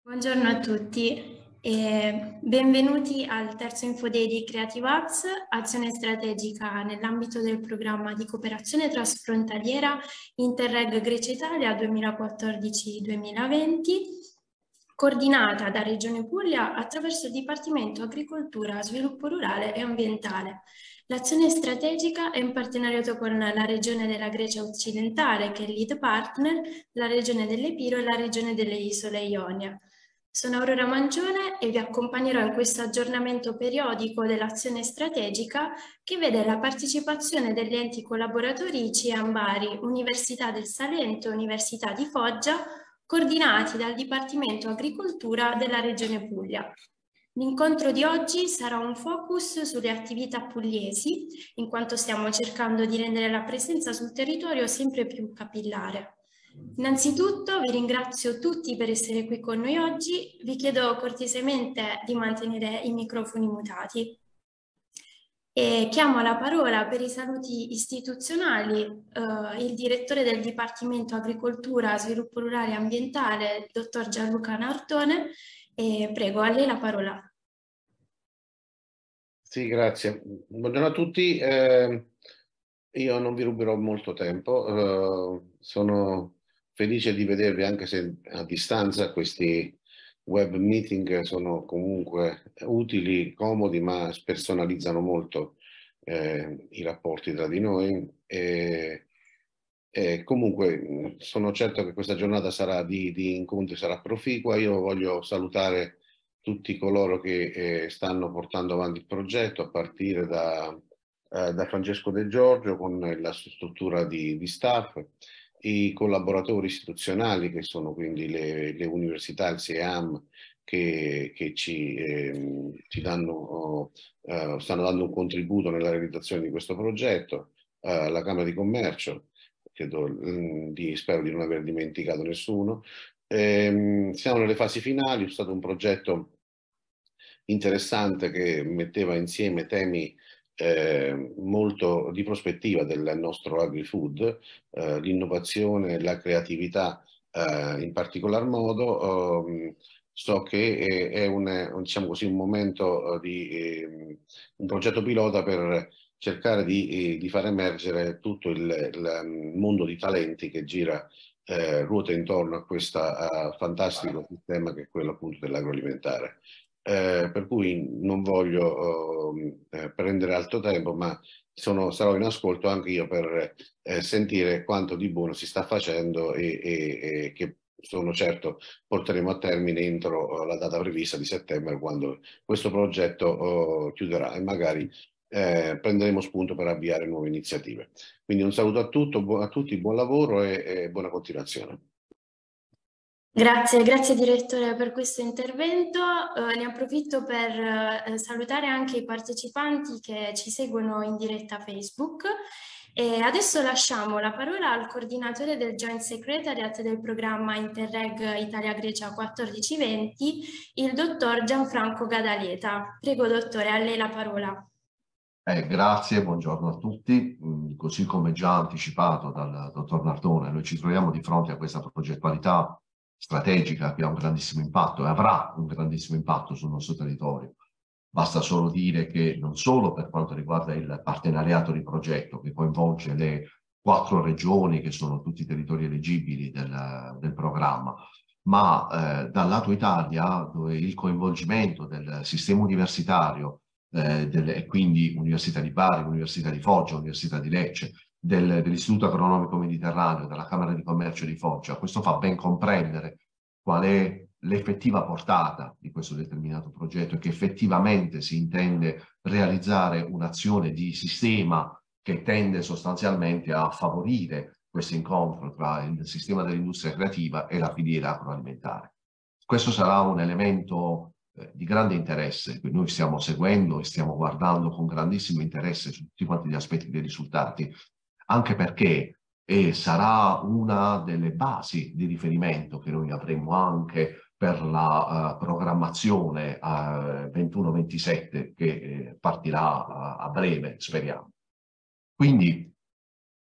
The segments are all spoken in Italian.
Buongiorno a tutti e benvenuti al terzo Info Day di Creative Arts, azione strategica nell'ambito del programma di cooperazione transfrontaliera Interreg Grecia-Italia 2014-2020, coordinata da Regione Puglia attraverso il Dipartimento Agricoltura, Sviluppo Rurale e Ambientale. L'azione strategica è in partenariato con la Regione della Grecia Occidentale, che è lead partner, la Regione dell'Epiro e la Regione delle Isole Ionia. Sono Aurora Mangione e vi accompagnerò in questo aggiornamento periodico dell'azione strategica che vede la partecipazione degli enti collaboratori CEAM Bari, Università del Salento e Università di Foggia, coordinati dal Dipartimento Agricoltura della Regione Puglia. L'incontro di oggi sarà un focus sulle attività pugliesi, in quanto stiamo cercando di rendere la presenza sul territorio sempre più capillare. Innanzitutto vi ringrazio tutti per essere qui con noi oggi, vi chiedo cortesemente di mantenere i microfoni mutati. E chiamo la parola per i saluti istituzionali il direttore del Dipartimento Agricoltura, Sviluppo Rurale e Ambientale, il dottor Gianluca Nardone, e prego, a lei la parola. Sì, grazie. Buongiorno a tutti. Io non vi ruberò molto tempo. Sono felice di vedervi anche se a distanza. Questi web meeting sono comunque utili, comodi, ma spersonalizzano molto i rapporti tra di noi. Comunque sono certo che questa giornata sarà di incontri, sarà proficua. Io voglio salutare tutti coloro che stanno portando avanti il progetto, a partire da Francesco De Giorgio con la struttura di staff, i collaboratori istituzionali che sono quindi le università, il SEAM, che ci danno, stanno dando un contributo nella realizzazione di questo progetto, la Camera di Commercio, spero di non aver dimenticato nessuno. Siamo nelle fasi finali, è stato un progetto interessante che metteva insieme temi molto di prospettiva del nostro agri-food, l'innovazione, la creatività in particolar modo. So che è diciamo così, un momento un progetto pilota per cercare di far emergere tutto il mondo di talenti che ruota intorno a questo fantastico sistema che è quello appunto dell'agroalimentare. Per cui non voglio prendere altro tempo, ma sarò in ascolto anche io per sentire quanto di buono si sta facendo e che sono certo porteremo a termine entro la data prevista di settembre, quando questo progetto chiuderà, e magari prenderemo spunto per avviare nuove iniziative. Quindi un saluto a tutti, buon lavoro e buona continuazione. Grazie direttore per questo intervento. Ne approfitto per salutare anche i partecipanti che ci seguono in diretta Facebook. E adesso lasciamo la parola al coordinatore del Joint Secretariat del programma Interreg Italia-Grecia 1420, il dottor Gianfranco Gadaleta. Prego dottore, a lei la parola. Grazie, buongiorno a tutti. Così come già anticipato dal dottor Nardone, noi ci troviamo di fronte a questa progettualità strategica che ha un grandissimo impatto e avrà un grandissimo impatto sul nostro territorio. Basta solo dire che non solo per quanto riguarda il partenariato di progetto che coinvolge le 4 regioni che sono tutti i territori eleggibili del programma, ma dal lato Italia, dove il coinvolgimento del sistema universitario e quindi Università di Bari, Università di Foggia, Università di Lecce, dell'Istituto Agronomico Mediterraneo, della Camera di Commercio di Foggia. Questo fa ben comprendere qual è l'effettiva portata di questo determinato progetto e che effettivamente si intende realizzare un'azione di sistema che tende sostanzialmente a favorire questo incontro tra il sistema dell'industria creativa e la filiera agroalimentare. Questo sarà un elemento di grande interesse che noi stiamo seguendo e stiamo guardando con grandissimo interesse su tutti quanti gli aspetti dei risultati, anche perché sarà una delle basi di riferimento che noi avremo anche per la programmazione 21-27 che partirà a breve, speriamo. Quindi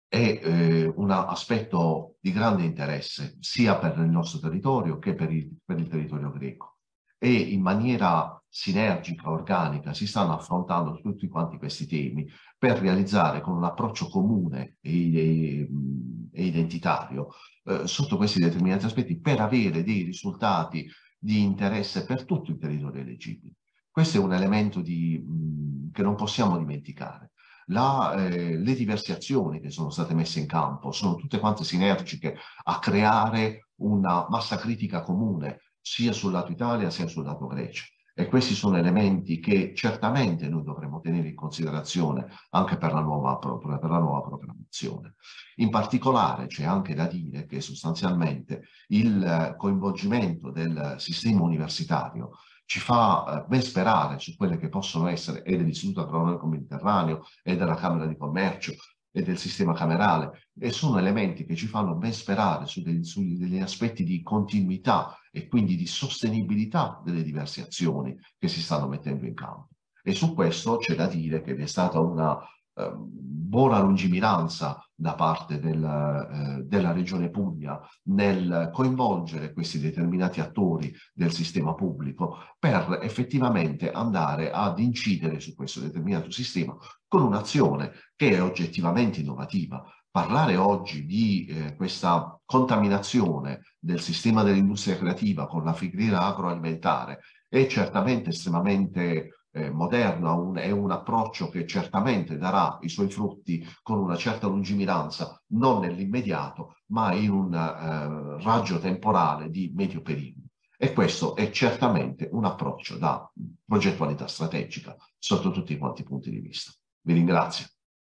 è un aspetto di grande interesse sia per il nostro territorio che per il territorio greco. E in maniera sinergica, organica, si stanno affrontando tutti quanti questi temi per realizzare con un approccio comune e identitario sotto questi determinati aspetti, per avere dei risultati di interesse per tutto il territorio eleggibile. Questo è un elemento che non possiamo dimenticare. Le diverse azioni che sono state messe in campo sono tutte quante sinergiche a creare una massa critica comune sia sul lato Italia sia sul lato Grecia. E questi sono elementi che certamente noi dovremo tenere in considerazione anche per la nuova programmazione. In particolare c'è anche da dire che sostanzialmente il coinvolgimento del sistema universitario ci fa ben sperare su quelle che possono essere, e dell'Istituto Agronomico Mediterraneo, e della Camera di Commercio, e del sistema camerale, e sono elementi che ci fanno ben sperare su degli aspetti di continuità e quindi di sostenibilità delle diverse azioni che si stanno mettendo in campo. E su questo c'è da dire che vi è stata una buona lungimiranza da parte della Regione Puglia nel coinvolgere questi determinati attori del sistema pubblico per effettivamente andare ad incidere su questo determinato sistema con un'azione che è oggettivamente innovativa. Parlare oggi di questa contaminazione del sistema dell'industria creativa con la filiera agroalimentare è certamente estremamente moderno, è un approccio che certamente darà i suoi frutti con una certa lungimiranza, non nell'immediato, ma in un raggio temporale di medio periodo. E questo è certamente un approccio da progettualità strategica sotto tutti quanti i punti di vista. Vi ringrazio.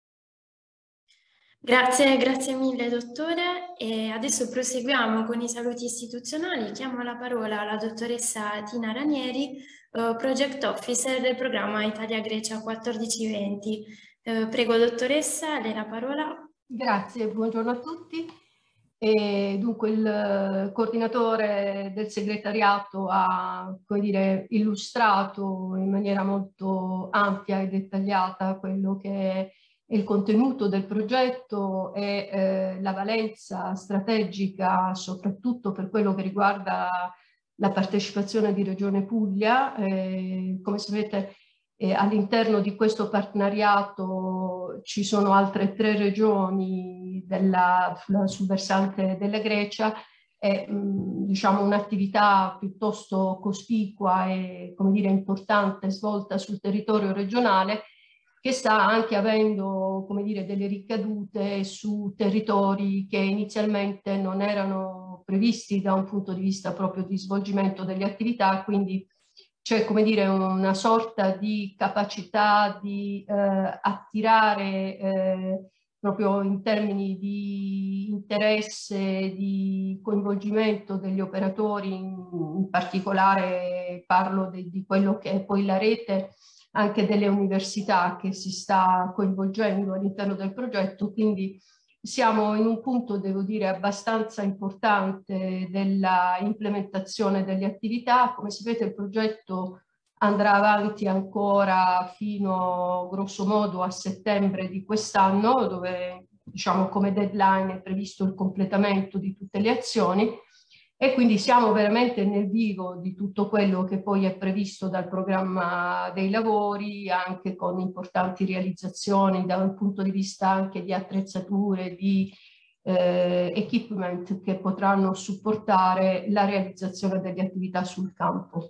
Grazie mille dottore, e adesso proseguiamo con i saluti istituzionali. Chiamo la parola la dottoressa Tina Ranieri, Project Officer del programma Italia-Grecia 14-20. Prego dottoressa, a lei la parola. Grazie, buongiorno a tutti. Dunque il coordinatore del segretariato ha, come dire, illustrato in maniera molto ampia e dettagliata quello che è il contenuto del progetto e la valenza strategica, soprattutto per quello che riguarda la partecipazione di Regione Puglia. Come sapete, all'interno di questo partenariato ci sono altre 3 regioni sul versante della Grecia. È diciamo un'attività piuttosto cospicua e, come dire, importante svolta sul territorio regionale, che sta anche avendo, come dire, delle ricadute su territori che inizialmente non erano previsti da un punto di vista proprio di svolgimento delle attività, quindi c'è, come dire, una sorta di capacità di attirare proprio in termini di interesse, di coinvolgimento degli operatori, in particolare parlo di quello che è poi la rete anche delle università che si sta coinvolgendo all'interno del progetto, quindi siamo in un punto, devo dire, abbastanza importante della implementazione delle attività. Come sapete, il progetto andrà avanti ancora fino grosso modo a settembre di quest'anno, dove diciamo come deadline è previsto il completamento di tutte le azioni. E quindi siamo veramente nel vivo di tutto quello che poi è previsto dal programma dei lavori, anche con importanti realizzazioni da un punto di vista anche di attrezzature, di equipment che potranno supportare la realizzazione delle attività sul campo.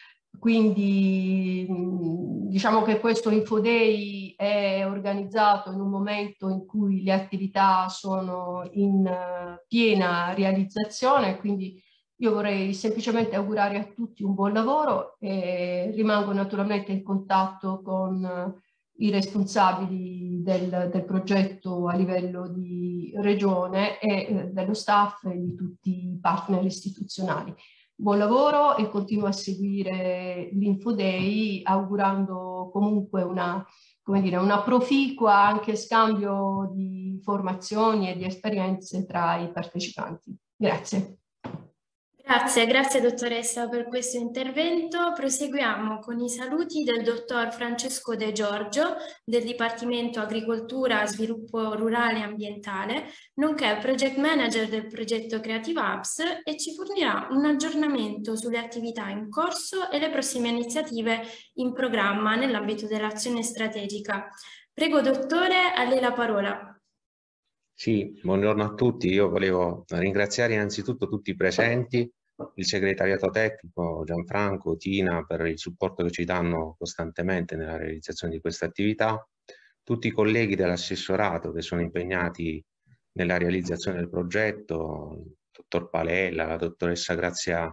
Quindi diciamo che questo InfoDay è organizzato in un momento in cui le attività sono in piena realizzazione, quindi io vorrei semplicemente augurare a tutti un buon lavoro e rimango naturalmente in contatto con i responsabili del progetto a livello di regione e dello staff e di tutti i partner istituzionali. Buon lavoro e continuo a seguire l'InfoDay augurando comunque una proficua anche scambio di informazioni e di esperienze tra i partecipanti. Grazie. Grazie dottoressa per questo intervento. Proseguiamo con i saluti del dottor Francesco De Giorgio del Dipartimento Agricoltura, Sviluppo Rurale e Ambientale, nonché Project Manager del progetto Creative Apps, e ci fornirà un aggiornamento sulle attività in corso e le prossime iniziative in programma nell'ambito dell'azione strategica. Prego dottore, a lei la parola. Sì, buongiorno a tutti. Io volevo ringraziare innanzitutto tutti i presenti, il segretariato tecnico, Gianfranco, Tina, per il supporto che ci danno costantemente nella realizzazione di questa attività, tutti i colleghi dell'assessorato che sono impegnati nella realizzazione del progetto, il dottor Palella, la dottoressa Grazia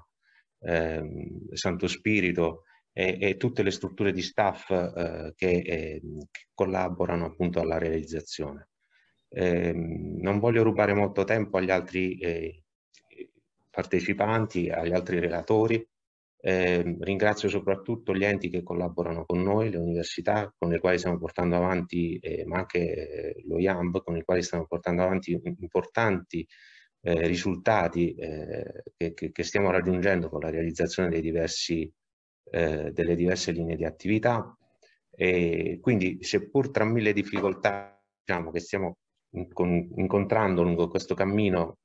Santo Spirito e tutte le strutture di staff che collaborano appunto alla realizzazione. Non voglio rubare molto tempo agli altri partecipanti, agli altri relatori. Ringrazio soprattutto gli enti che collaborano con noi, le università con le quali stiamo portando avanti, ma anche lo IAMB con i quali stiamo portando avanti importanti risultati che stiamo raggiungendo con la realizzazione delle diverse linee di attività. E quindi, seppur tra mille difficoltà, diciamo, che stiamo incontrando lungo questo cammino,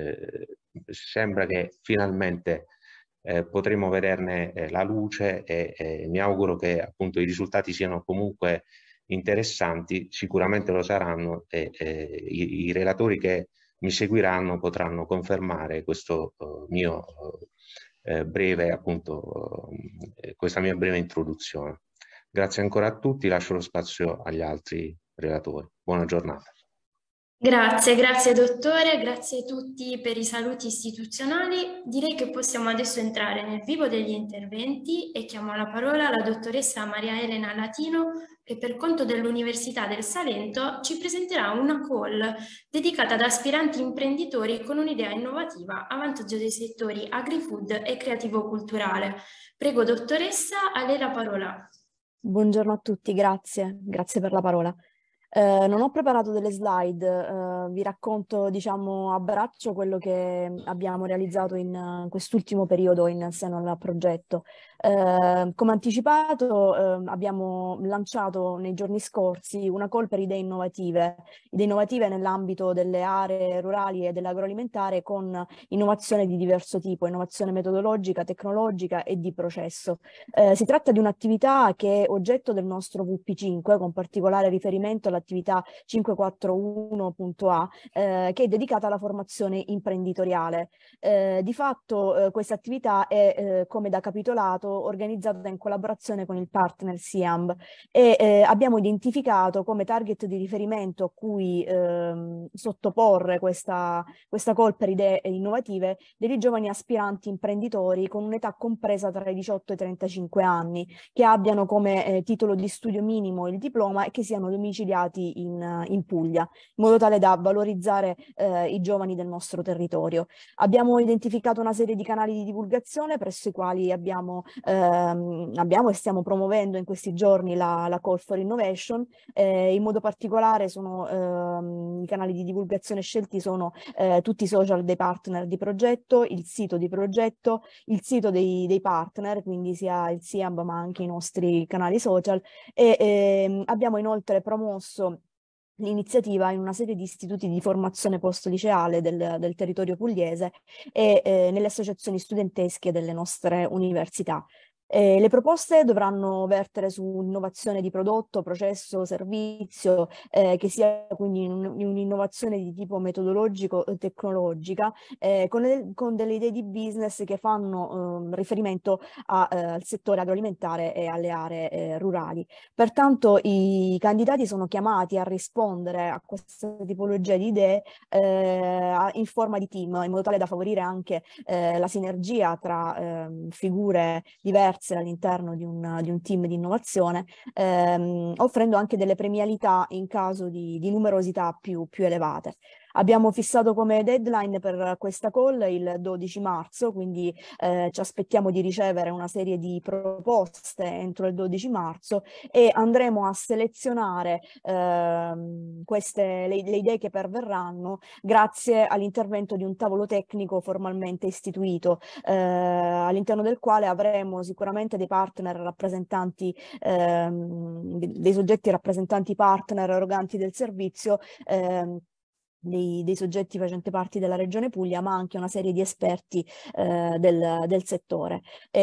sembra che finalmente potremo vederne la luce e mi auguro che appunto i risultati siano comunque interessanti. Sicuramente lo saranno e i relatori che mi seguiranno potranno confermare questo mio breve appunto questa mia breve introduzione. Grazie ancora a tutti, lascio lo spazio agli altri relatori. Buona giornata. Grazie dottore, grazie a tutti per i saluti istituzionali. Direi che possiamo adesso entrare nel vivo degli interventi e chiamo alla parola la dottoressa Maria Elena Latino, che per conto dell'Università del Salento ci presenterà una call dedicata ad aspiranti imprenditori con un'idea innovativa a vantaggio dei settori agri-food e creativo-culturale. Prego dottoressa, a lei la parola. Buongiorno a tutti, grazie per la parola. Non ho preparato delle slide, vi racconto diciamo a braccio quello che abbiamo realizzato in quest'ultimo periodo in seno al progetto. Come anticipato abbiamo lanciato nei giorni scorsi una call per idee innovative nell'ambito delle aree rurali e dell'agroalimentare, con innovazione di diverso tipo, innovazione metodologica, tecnologica e di processo. Si tratta di un'attività che è oggetto del nostro VP5, con particolare riferimento all'attività 541.A, che è dedicata alla formazione imprenditoriale. Di fatto questa attività è, come da capitolato, organizzata in collaborazione con il partner SIAMB e abbiamo identificato come target di riferimento a cui sottoporre questa call per idee innovative dei giovani aspiranti imprenditori con un'età compresa tra i 18 e i 35 anni, che abbiano come titolo di studio minimo il diploma e che siano domiciliati in Puglia, in modo tale da valorizzare i giovani del nostro territorio. Abbiamo identificato una serie di canali di divulgazione presso i quali abbiamo e stiamo promuovendo in questi giorni la Call for Innovation. In modo particolare i canali di divulgazione scelti sono tutti i social dei partner di progetto, il sito di progetto, il sito dei partner, quindi sia il SIAMB ma anche i nostri canali social, e abbiamo inoltre promosso l'iniziativa in una serie di istituti di formazione post-liceale del territorio pugliese e nelle associazioni studentesche delle nostre università. Le proposte dovranno vertere su innovazione di prodotto, processo, servizio, che sia quindi un'innovazione di tipo metodologico e tecnologica, con delle idee di business che fanno riferimento al settore agroalimentare e alle aree rurali. Pertanto i candidati sono chiamati a rispondere a questa tipologia di idee in forma di team, in modo tale da favorire anche la sinergia tra figure diverse all'interno di un team di innovazione, offrendo anche delle premialità in caso di numerosità più elevate. Abbiamo fissato come deadline per questa call il 12 marzo, quindi ci aspettiamo di ricevere una serie di proposte entro il 12 marzo e andremo a selezionare le idee che perverranno grazie all'intervento di un tavolo tecnico formalmente istituito, all'interno del quale avremo sicuramente dei partner rappresentanti, dei soggetti rappresentanti partner eroganti del servizio, dei soggetti facenti parte della Regione Puglia, ma anche una serie di esperti del settore.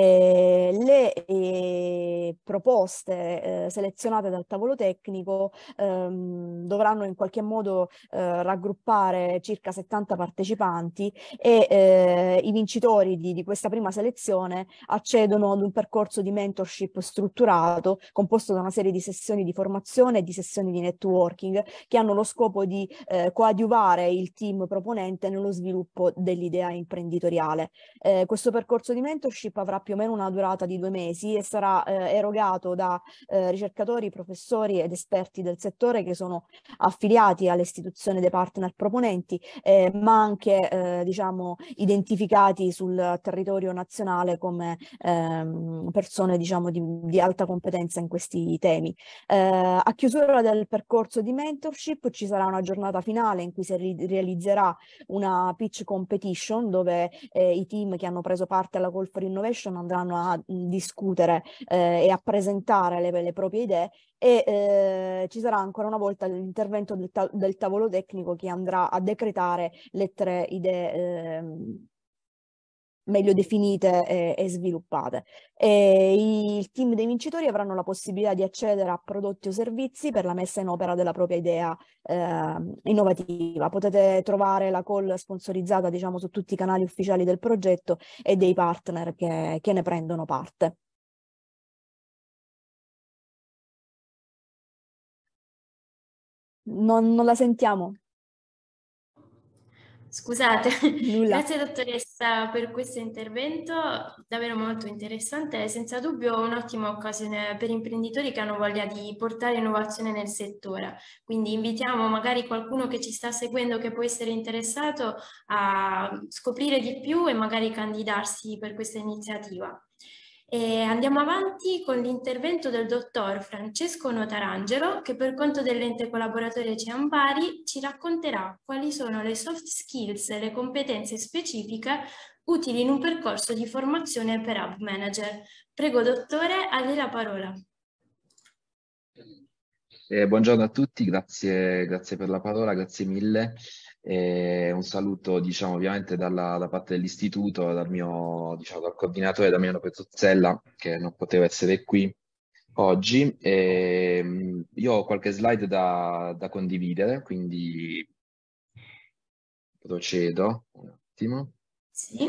Le proposte selezionate dal tavolo tecnico dovranno in qualche modo raggruppare circa 70 partecipanti e i vincitori di questa prima selezione accedono ad un percorso di mentorship strutturato composto da una serie di sessioni di formazione e di sessioni di networking che hanno lo scopo di coadiuvare il team proponente nello sviluppo dell'idea imprenditoriale. Questo percorso di mentorship avrà più o meno una durata di 2 mesi e sarà erogato da ricercatori, professori ed esperti del settore che sono affiliati all'istituzione dei partner proponenti, ma anche diciamo identificati sul territorio nazionale come persone diciamo di alta competenza in questi temi. A chiusura del percorso di mentorship ci sarà una giornata finale in cui si realizzerà una pitch competition dove i team che hanno preso parte alla Call for Innovation andranno a discutere e a presentare le proprie idee e ci sarà ancora una volta l'intervento del tavolo tecnico che andrà a decretare le 3 idee meglio definite e sviluppate. Il team dei vincitori avranno la possibilità di accedere a prodotti o servizi per la messa in opera della propria idea innovativa. Potete trovare la call sponsorizzata diciamo su tutti i canali ufficiali del progetto e dei partner che ne prendono parte. Non la sentiamo. Scusate, Nulla. grazie dottoressa per questo intervento, davvero molto interessante e senza dubbio un'ottima occasione per imprenditori che hanno voglia di portare innovazione nel settore. Quindi invitiamo magari qualcuno che ci sta seguendo che può essere interessato a scoprire di più e magari candidarsi per questa iniziativa. E andiamo avanti con l'intervento del dottor Francesco Notarangelo che per conto dell'ente collaboratore Ciambari ci racconterà quali sono le soft skills e le competenze specifiche utili in un percorso di formazione per hub manager. Prego dottore, a lei la parola. Buongiorno a tutti, grazie per la parola, grazie mille. Un saluto, diciamo, ovviamente da parte dell'istituto, dal coordinatore Damiano Petruzzella, che non poteva essere qui oggi. Io ho qualche slide da condividere, quindi procedo un attimo. Sì.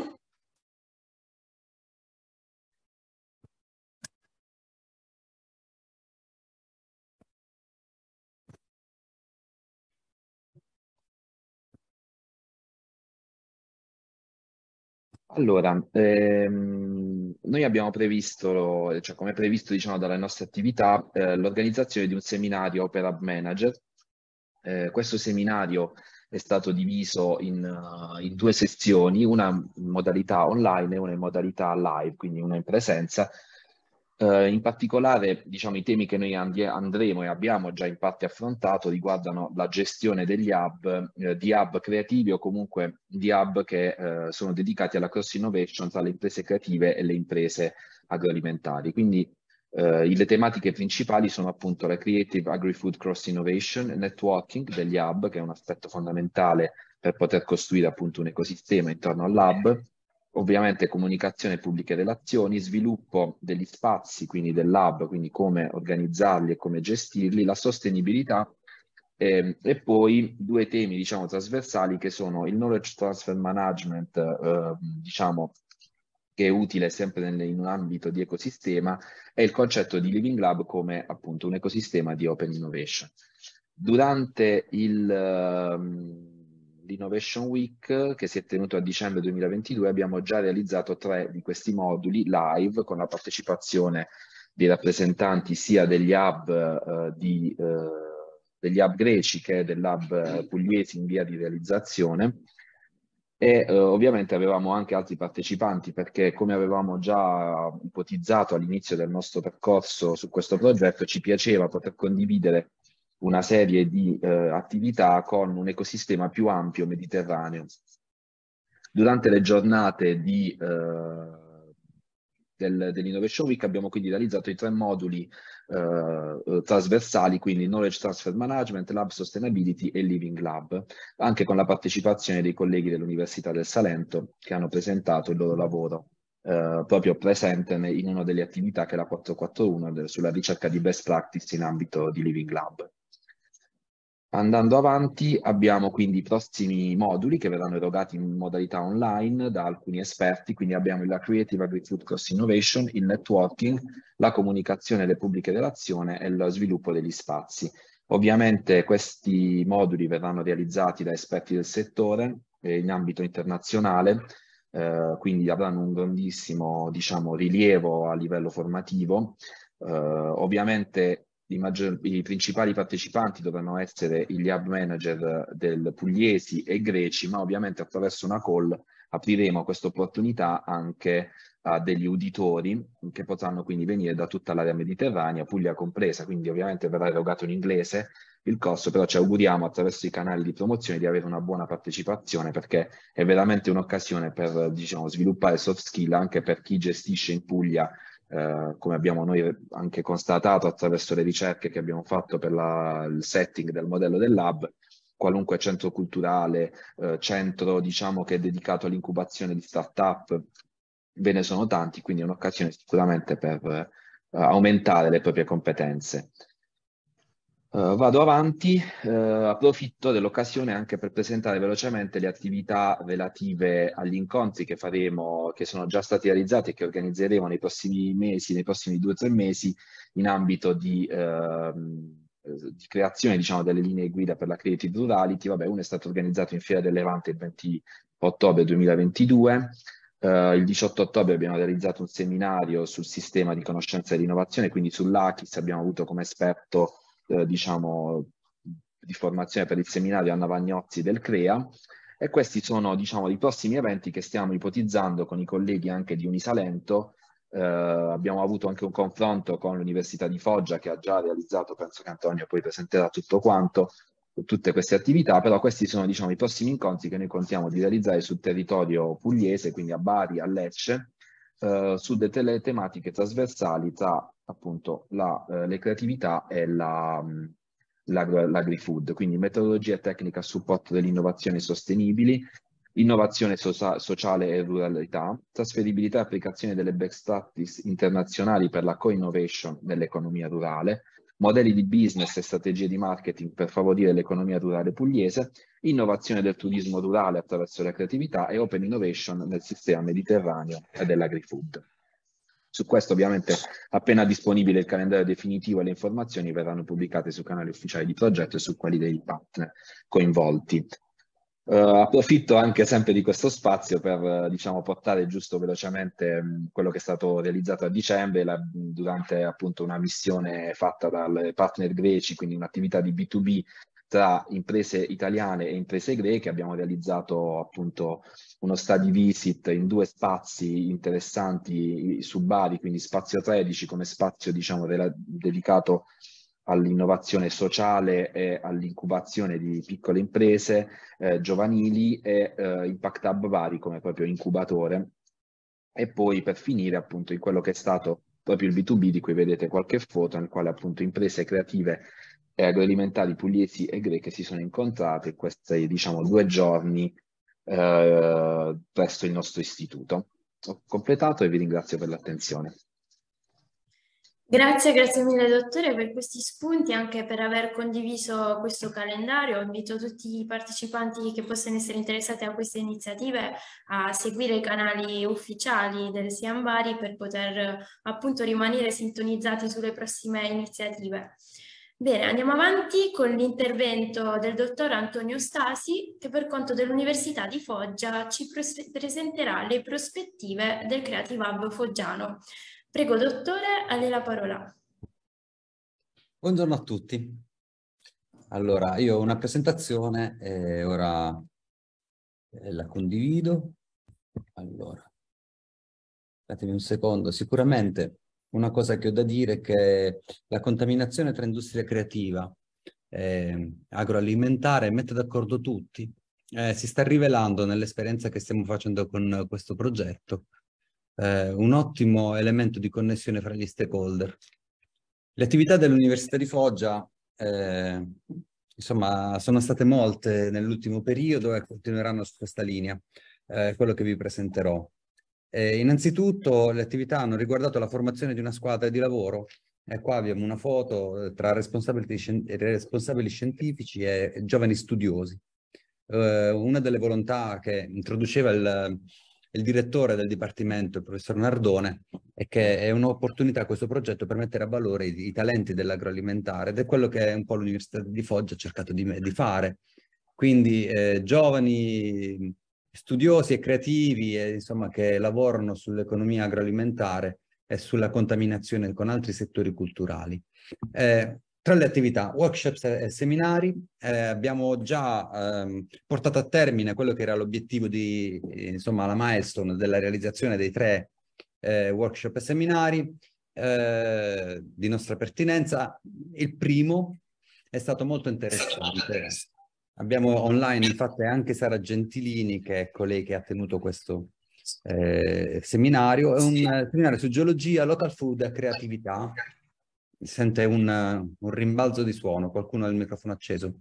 Allora, noi abbiamo previsto, cioè come previsto diciamo dalle nostre attività, l'organizzazione di un seminario per hub manager. Questo seminario è stato diviso in 2 sezioni, una in modalità online e una in modalità live, quindi una in presenza. In particolare, diciamo, i temi che noi andremo e abbiamo già in parte affrontato riguardano la gestione degli hub, di hub creativi o comunque di hub che sono dedicati alla cross innovation tra le imprese creative e le imprese agroalimentari. Quindi le tematiche principali sono appunto la Creative Agri-Food Cross Innovation, networking degli hub, che è un aspetto fondamentale per poter costruire appunto un ecosistema intorno all'hub, ovviamente comunicazione e pubbliche relazioni, sviluppo degli spazi, quindi dell'hub, quindi come organizzarli e come gestirli, la sostenibilità e poi 2 temi diciamo trasversali che sono il knowledge transfer management, diciamo che è utile sempre in un ambito di ecosistema, e il concetto di Living Lab come appunto un ecosistema di open innovation. Durante l'Innovation Week che si è tenuto a dicembre 2022 abbiamo già realizzato 3 di questi moduli live con la partecipazione dei rappresentanti sia degli hub degli hub greci che dell'hub pugliesi in via di realizzazione. E ovviamente avevamo anche altri partecipanti, perché come avevamo già ipotizzato all'inizio del nostro percorso su questo progetto, ci piaceva poter condividere una serie di attività con un ecosistema più ampio mediterraneo. Durante le giornate dell'Innovation Week abbiamo quindi realizzato i 3 moduli trasversali, quindi Knowledge Transfer Management, Lab Sustainability e Living Lab, anche con la partecipazione dei colleghi dell'Università del Salento che hanno presentato il loro lavoro proprio presente in una delle attività che è la 441 sulla ricerca di best practice in ambito di Living Lab. Andando avanti abbiamo quindi i prossimi moduli che verranno erogati in modalità online da alcuni esperti, quindi abbiamo la Creative Agri-Food Cross Innovation, il networking, la comunicazione e le pubbliche relazioni e lo sviluppo degli spazi. Ovviamente questi moduli verranno realizzati da esperti del settore in ambito internazionale, quindi avranno un grandissimo, diciamo, rilievo a livello formativo. Ovviamente i principali partecipanti dovranno essere gli hub manager del pugliesi e greci, ma ovviamente attraverso una call apriremo questa opportunità anche a degli uditori che potranno quindi venire da tutta l'area mediterranea, Puglia compresa, quindi ovviamente verrà erogato in inglese il corso, però ci auguriamo attraverso i canali di promozione di avere una buona partecipazione, perché è veramente un'occasione per, diciamo, sviluppare soft skill anche per chi gestisce in Puglia, come abbiamo noi anche constatato attraverso le ricerche che abbiamo fatto per il setting del modello del lab, qualunque centro culturale, centro, diciamo, che è dedicato all'incubazione di start-up, ve ne sono tanti, quindi è un'occasione sicuramente per aumentare le proprie competenze. Vado avanti, approfitto dell'occasione anche per presentare velocemente le attività relative agli incontri che faremo, che sono già stati realizzati e che organizzeremo nei prossimi mesi, nei prossimi 2 o 3 mesi, in ambito di creazione, diciamo, delle linee guida per la Creative Rurality. Vabbè, uno è stato organizzato in Fiera del Levante il 20 ottobre 2022. Il 18 ottobre abbiamo realizzato un seminario sul sistema di conoscenza e di innovazione, quindi sull'ACHIS abbiamo avuto come esperto diciamo, di formazione per il seminario Anna Vagnozzi del CREA, e questi sono, diciamo, i prossimi eventi che stiamo ipotizzando con i colleghi anche di Unisalento. Abbiamo avuto anche un confronto con l'Università di Foggia che ha già realizzato, penso che Antonio poi presenterà tutto quanto, tutte queste attività, però questi sono, diciamo, i prossimi incontri che noi contiamo di realizzare sul territorio pugliese, quindi a Bari, a Lecce, su delle tematiche trasversali tra appunto le creatività e l'agri-food, quindi metodologia e tecnica a supporto delle innovazioni sostenibili, innovazione sociale e ruralità, trasferibilità e applicazione delle best practice internazionali per la co-innovation nell'economia rurale, modelli di business e strategie di marketing per favorire l'economia rurale pugliese, innovazione del turismo rurale attraverso la creatività e open innovation nel sistema mediterraneo e dell'agri-food. Su questo ovviamente appena disponibile il calendario definitivo e le informazioni verranno pubblicate sui canali ufficiali di progetto e su quelli dei partner coinvolti. Approfitto anche sempre di questo spazio per diciamo, portare giusto velocemente quello che è stato realizzato a dicembre durante appunto una missione fatta dai partner greci, quindi un'attività di B2B tra imprese italiane e imprese greche. Abbiamo realizzato appunto uno study visit in 2 spazi interessanti su Bari, quindi spazio 13 come spazio diciamo dedicato all'innovazione sociale e all'incubazione di piccole imprese giovanili, e Impact Hub Bari come proprio incubatore, e poi per finire appunto in quello che è stato proprio il B2B di cui vedete qualche foto, nel quale appunto imprese creative e agroalimentari pugliesi e greche si sono incontrate questi diciamo 2 giorni presso il nostro istituto. Ho completato e vi ringrazio per l'attenzione. Grazie mille dottore per questi spunti e anche per aver condiviso questo calendario. Invito tutti i partecipanti che possano essere interessati a queste iniziative a seguire i canali ufficiali del SIAM Bari per poter appunto rimanere sintonizzati sulle prossime iniziative. Bene, andiamo avanti con l'intervento del dottor Antonio Stasi, che per conto dell'Università di Foggia ci presenterà le prospettive del Creative Hub foggiano. Prego, dottore, a lei la parola. Buongiorno a tutti. Allora, io ho una presentazione e ora la condivido. Allora, datemi un secondo. Sicuramente una cosa che ho da dire è che la contaminazione tra industria creativa e agroalimentare mette d'accordo tutti. Si sta rivelando nell'esperienza che stiamo facendo con questo progetto un ottimo elemento di connessione fra gli stakeholder. Le attività dell'Università di Foggia insomma, sono state molte nell'ultimo periodo e continueranno su questa linea, quello che vi presenterò. Innanzitutto le attività hanno riguardato la formazione di una squadra di lavoro e qua abbiamo una foto tra responsabili scientifici e giovani studiosi. Una delle volontà che introduceva il direttore del Dipartimento, il professor Nardone, è che è un'opportunità questo progetto per mettere a valore i talenti dell'agroalimentare ed è quello che un po' l'Università di Foggia ha cercato di fare. Quindi giovani studiosi e creativi insomma, che lavorano sull'economia agroalimentare e sulla contaminazione con altri settori culturali. Tra le attività, workshops e seminari, abbiamo già portato a termine quello che era l'obiettivo di, insomma, la milestone della realizzazione dei 3 workshop e seminari di nostra pertinenza. Il primo è stato molto interessante. Abbiamo online infatti anche Sara Gentilini, che è colei che ha tenuto questo seminario. È un seminario su geologia, local food e creatività. Si sente un rimbalzo di suono, qualcuno ha il microfono acceso?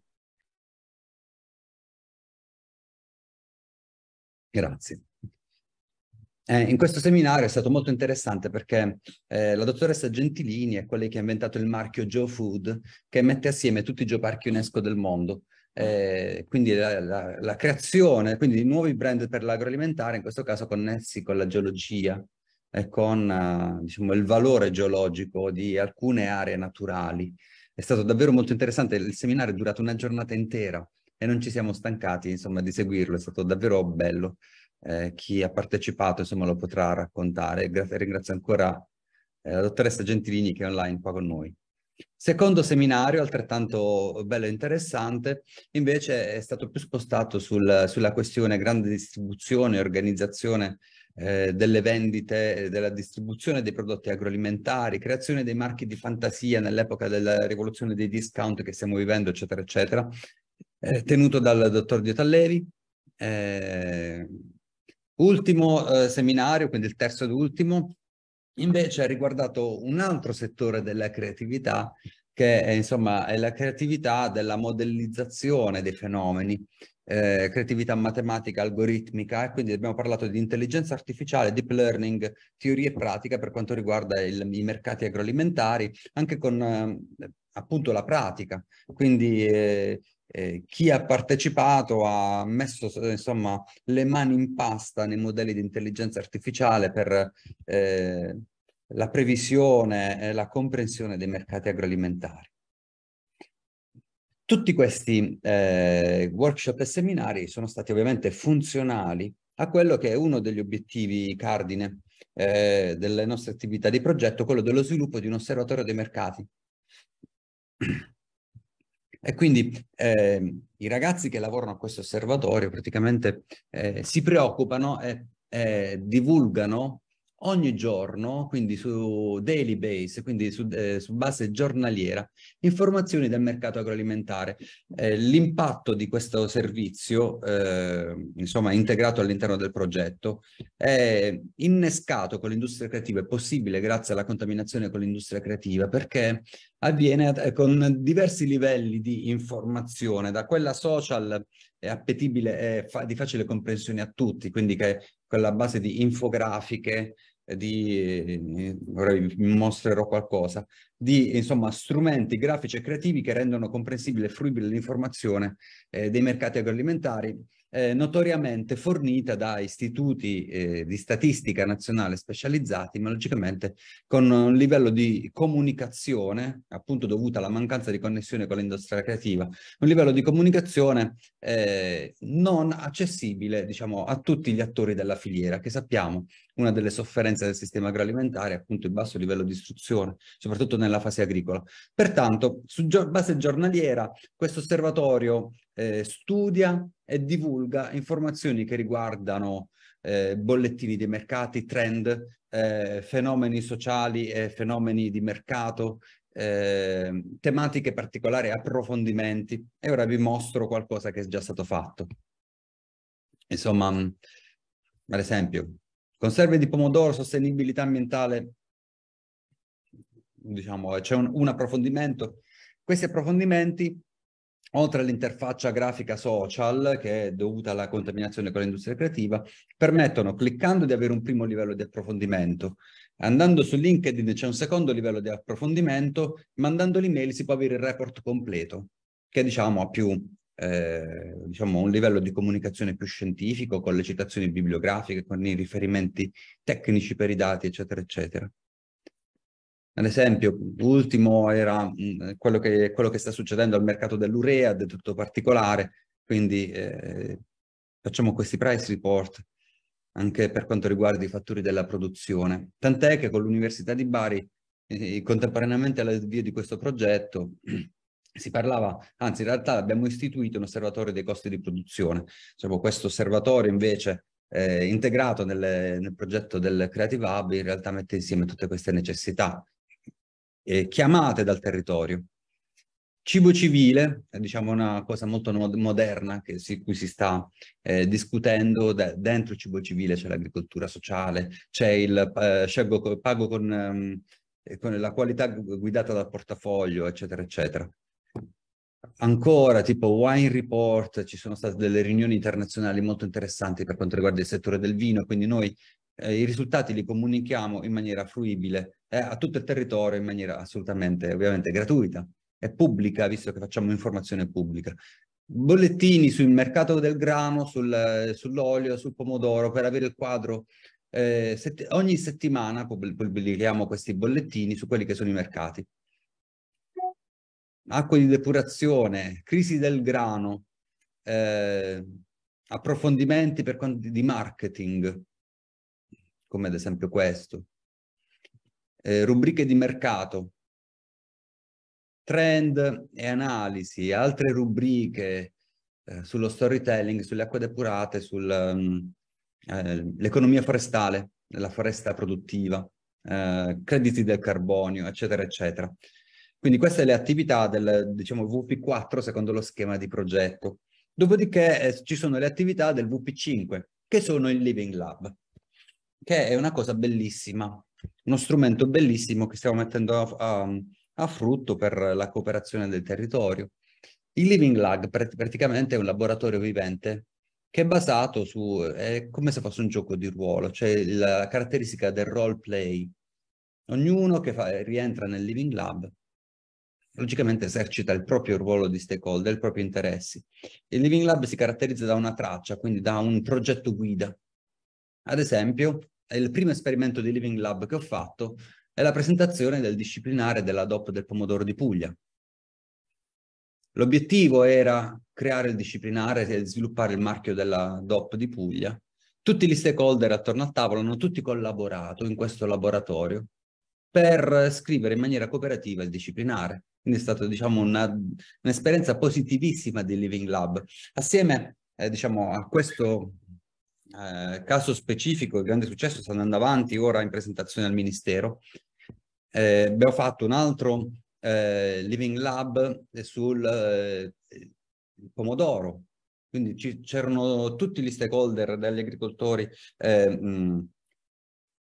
Grazie. In questo seminario è stato molto interessante perché la dottoressa Gentilini è quella che ha inventato il marchio GeoFood, che mette assieme tutti i geoparchi UNESCO del mondo. Quindi la creazione, quindi di nuovi brand per l'agroalimentare, in questo caso connessi con la geologia e con diciamo, il valore geologico di alcune aree naturali. È stato davvero molto interessante, il seminario è durato una giornata intera e non ci siamo stancati insomma, di seguirlo, è stato davvero bello. Chi ha partecipato insomma, lo potrà raccontare. Ringrazio ancora la dottoressa Gentilini che è online qua con noi. Secondo seminario, altrettanto bello e interessante, invece è stato più spostato sulla questione grande distribuzione e organizzazione delle vendite, della distribuzione dei prodotti agroalimentari, creazione dei marchi di fantasia nell'epoca della rivoluzione dei discount che stiamo vivendo, eccetera, eccetera, tenuto dal dottor Diotallevi. Ultimo seminario, quindi il terzo ed ultimo, invece ha riguardato un altro settore della creatività, che è, insomma, è la creatività della modellizzazione dei fenomeni, creatività matematica, algoritmica, e quindi abbiamo parlato di intelligenza artificiale, deep learning, teoria e pratica per quanto riguarda i mercati agroalimentari, anche con appunto la pratica. Quindi chi ha partecipato ha messo insomma le mani in pasta nei modelli di intelligenza artificiale per la previsione e la comprensione dei mercati agroalimentari. Tutti questi workshop e seminari sono stati ovviamente funzionali a quello che è uno degli obiettivi cardine delle nostre attività di progetto, quello dello sviluppo di un osservatorio dei mercati. E quindi i ragazzi che lavorano a questo osservatorio praticamente si preoccupano e divulgano ogni giorno, quindi su daily base, quindi su base giornaliera, informazioni del mercato agroalimentare. L'impatto di questo servizio, insomma, integrato all'interno del progetto, è innescato con l'industria creativa, è possibile grazie alla contaminazione con l'industria creativa, perché avviene con diversi livelli di informazione, da quella social appetibile e di facile comprensione a tutti, quindi che è quella base di infografiche, ora vi mostrerò qualcosa, di insomma strumenti grafici e creativi che rendono comprensibile e fruibile l'informazione dei mercati agroalimentari, notoriamente fornita da istituti di statistica nazionale specializzati, ma logicamente con un livello di comunicazione, appunto dovuta alla mancanza di connessione con l'industria creativa, un livello di comunicazione non accessibile, diciamo, a tutti gli attori della filiera, che sappiamo una delle sofferenze del sistema agroalimentare è appunto il basso livello di istruzione, soprattutto nella fase agricola. Pertanto, su base giornaliera, questo osservatorio studia e divulga informazioni che riguardano bollettini dei mercati, trend, fenomeni sociali e fenomeni di mercato, tematiche particolari, approfondimenti, e ora vi mostro qualcosa che è già stato fatto. Insomma, ad esempio, conserve di pomodoro, sostenibilità ambientale, diciamo, c'è un approfondimento. Questi approfondimenti, oltre all'interfaccia grafica social, che è dovuta alla contaminazione con l'industria creativa, permettono, cliccando, di avere un primo livello di approfondimento. Andando su LinkedIn c'è un secondo livello di approfondimento, mandando l'email si può avere il report completo, che diciamo ha più, diciamo, un livello di comunicazione più scientifico, con le citazioni bibliografiche, con i riferimenti tecnici per i dati, eccetera, eccetera. Ad esempio, l'ultimo era quello che sta succedendo al mercato dell'urea, è tutto particolare, quindi facciamo questi price report anche per quanto riguarda i fattori della produzione. Tant'è che con l'Università di Bari, contemporaneamente all'avvio di questo progetto, si parlava, anzi in realtà abbiamo istituito un osservatorio dei costi di produzione. Diciamo, questo osservatorio invece integrato nel progetto del Creative Hub in realtà mette insieme tutte queste necessità chiamate dal territorio. Cibo civile, è diciamo una cosa molto moderna cui si sta discutendo. Dentro il cibo civile c'è l'agricoltura sociale, c'è il pago con la qualità guidata dal portafoglio, eccetera, eccetera. Ancora, tipo Wine Report, ci sono state delle riunioni internazionali molto interessanti per quanto riguarda il settore del vino, quindi noi i risultati li comunichiamo in maniera fruibile a tutto il territorio, in maniera assolutamente, ovviamente, gratuita e pubblica, visto che facciamo informazione pubblica. Bollettini sul mercato del grano, sull'olio, sul pomodoro, per avere il quadro. Ogni settimana pubblichiamo questi bollettini su quelli che sono i mercati. Acqua di depurazione, crisi del grano, approfondimenti di marketing, come ad esempio questo, rubriche di mercato, trend e analisi, altre rubriche sullo storytelling, sulle acque depurate, sull'economia forestale, la foresta produttiva, crediti del carbonio, eccetera, eccetera. Quindi queste le attività del, diciamo, VP4 secondo lo schema di progetto. Dopodiché ci sono le attività del VP5, che sono il Living Lab, che è una cosa bellissima, uno strumento bellissimo che stiamo mettendo a frutto per la cooperazione del territorio. Il Living Lab praticamente è un laboratorio vivente che è basato è come se fosse un gioco di ruolo, cioè la caratteristica del role play. Ognuno che rientra nel Living Lab logicamente esercita il proprio ruolo di stakeholder, i propri interessi. Il Living Lab si caratterizza da una traccia, quindi da un progetto guida. Ad esempio, il primo esperimento di Living Lab che ho fatto è la presentazione del disciplinare della DOP del pomodoro di Puglia. L'obiettivo era creare il disciplinare e sviluppare il marchio della DOP di Puglia. Tutti gli stakeholder attorno al tavolo hanno tutti collaborato in questo laboratorio per scrivere in maniera cooperativa il disciplinare. Quindi è stata, diciamo, un'esperienza positivissima di Living Lab. Assieme, diciamo, a questo caso specifico, il grande successo sta andando avanti ora in presentazione al Ministero. Abbiamo fatto un altro Living Lab sul pomodoro. Quindi c'erano tutti gli stakeholder, dagli agricoltori,